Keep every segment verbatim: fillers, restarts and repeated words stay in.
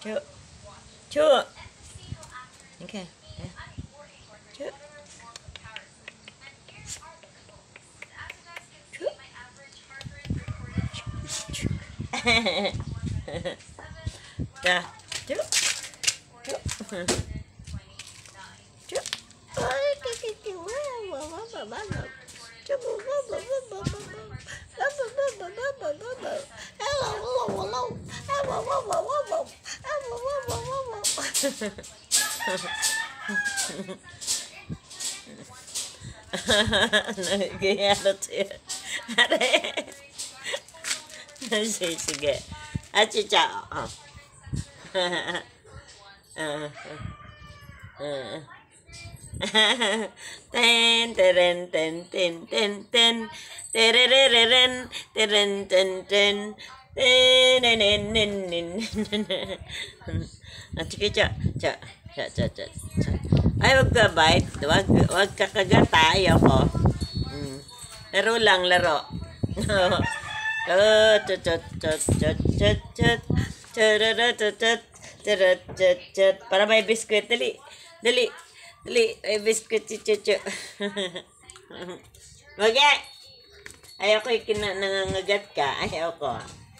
Chu. Chu. Okay. Chu. Chu. Yeah. Chu. Chu. Chu. Gaya na siya. Sige, sige. At siya, oh. Ten, teren, ten, ten, ten, ten, terereren, teren, ten, ten, ten, ten, ten, ten, at sige, siya, siya, siya, siya, siya. Ay, wag ka bite. Wag, wag ka kagata. Ayoko. Hmm. Laro lang, laro. Oh, chut, chut, chut, chut, chut, chut. Chut, chut, chut, chut, chut, chut. Para may biskuit. Dali. Dali. Dali. May biskuit si Chuchu. Wag eh. Ayoko yung kinanangagat ka. Ayoko.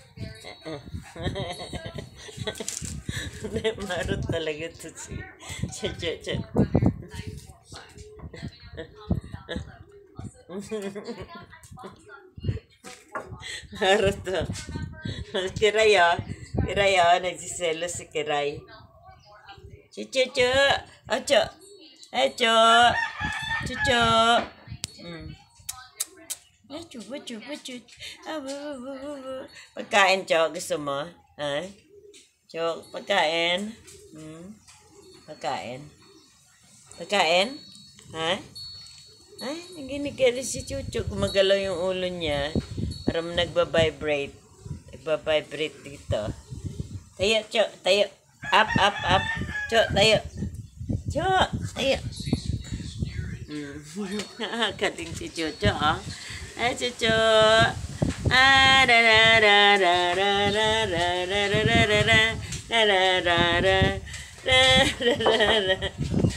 Marot talaga ito si Chuchu. Marot to. Kiray oh. Kiray oh. Nagsiselo si Kiray. Chuchu. Ocho. Ocho. Chuchu. Hmm. Ocho. Ocho. Ocho. Pagkain, Cho. Gusto mo? Ha? Cho, pagkain. Hmm. Pagkain. Pagkain? Ha? Ay, naginig ka rin si Chuchu. Gumagalaw yung ulo niya. Parang nagbabibrate. Nagbabibrate dito. Tayo, Cho. Tayo. Up, up, up. Cho, tayo. Cho, tayo. Hmm. Kaling si Chuchu, oh. Ay, Chuchu. Ah, da da da da da da da da da da da da da da da da.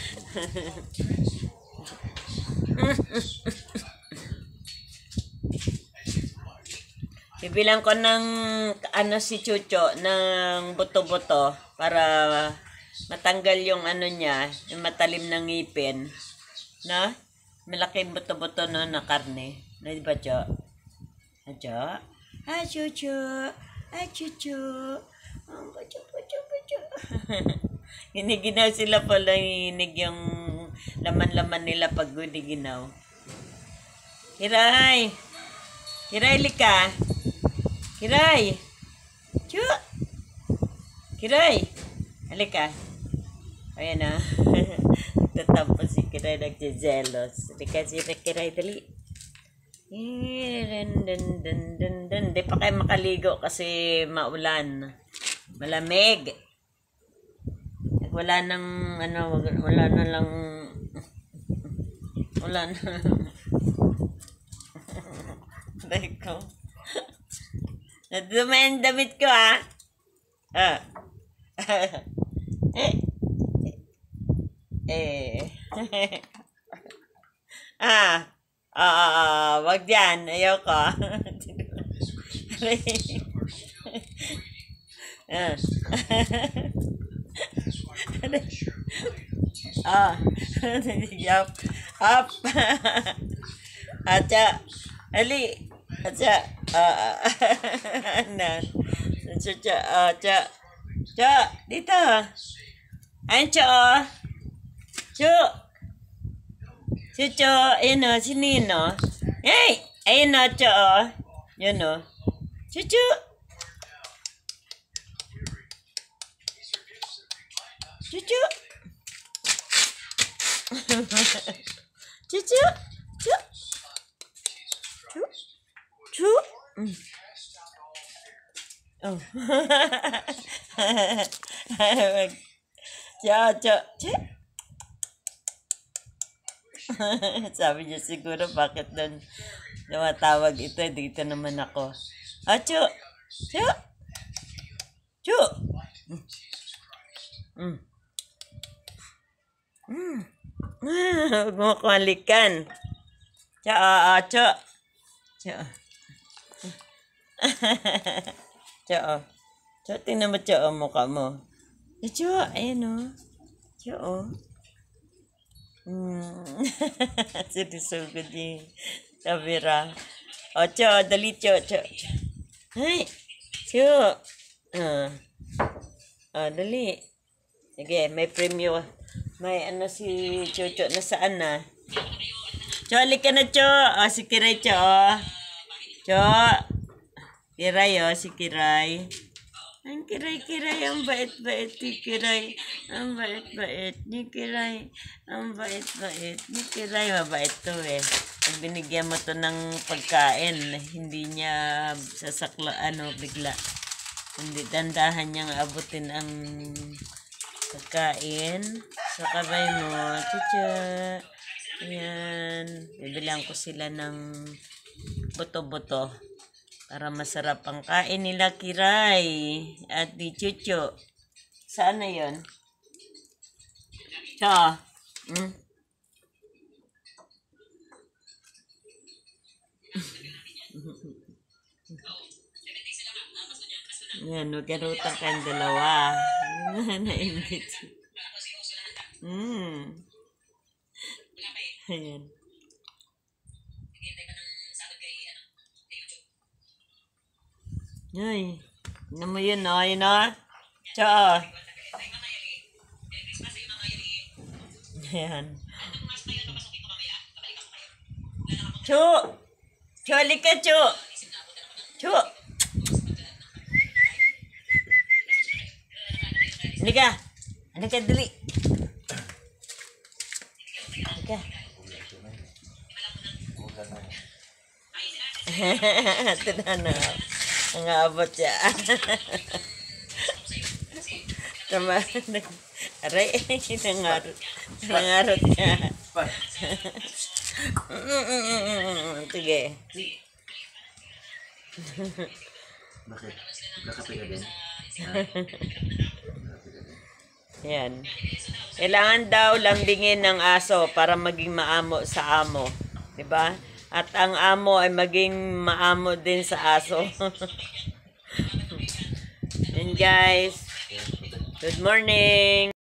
Bibilang ko ng ano si Chucho ng buto-buto para matanggal yung ano niya, yung matalim ng ngipin. No? Malaking buto-buto no na karne. No, di ba, Cho? Cho? Ah, Chucho. Ah, Chucho. Oh, Chucho, Chucho, Chucho. Hiniginaw sila pala, hinig yung laman-laman nila pag hiniginaw. Kiray! Kiray, lika! Kiray! Chu! Kiray! Halika. Ayan na. Tatampo si Kiray, nagsizelos. Halika si Kiray, dali. Hindi pa kayo makaligo kasi maulan. Malamig. Wala nang, ano, wala na lang, wala na. Dahil ko. Nadumayan damit ko, ah. Ah. Eh. Eh. Ah. Ah, wag yan. Ayoko. Ah. Ah. Yup. Up. Acha. Ali. Acha. Ah. Na. Acha. Acha. Cha. Dito. Ancho. Chu. Chucho, ayun o, si Nino. Hey! Ayun o, Cho o. Yun o. Chuchu! Chuchu! Chuchu! Chu! Chu! Chu! Oh. Cho, Cho. Chu! Sabi niya siguro bakit doon tumatawag ito, dito naman ako. Ah, Chu! Chu! Chu! Mm. Mm. Ah, huwag mo kumalikan. Cho, oo, cho. Cho. Cho, oh. Cho, tingnan mo, cho, oh, mukha mo. Eh, cho, ayan, oh. Cho, oh. Mm. Sinisugod yung kamera. O, cho, dali, cho, cho. Ay, cho. Ah. Ah, dali. Sige, may premyo. May ano si Chocho na saan na. Cho, alik ka na, Cho. O, si Kiray, Cho, o. Cho. Kiray, o, si Kiray. Ang Kiray, Kiray, ang bait-bait ni Kiray. Ang bait-bait ni Kiray. Ang bait-bait ni Kiray. Mabait to eh. Pag binigyan mo to ng pagkain, hindi niya sasakla, ano, bigla. Hindi, dandahan niyang abutin ang pagkain sa kamay mo. Chucha. Ayan. Bibilang ko sila ng buto-buto para masarap ang kain nila, Kiray at di Chucho. Saan na yun? Cho. Hmm? Yan, nagkarutan kayong dalawa. Nainggit. Hmm. Ayan. Ay. Ano mo yun, no? Yun, no? Cho. Ayan. Cho. Cho, halika, Cho. Cho. Halika. Halika, dali. Halika. Ito na na. Ang abot siya. Tama. Aray, nangarot. Nangarot niya. Sige. Bakit? Nagkakape ka din? Yan. Kailangan daw lambingin ng aso para maging maamo sa amo. Diba? At ang amo ay maging maamo din sa aso. Yan guys. Good morning.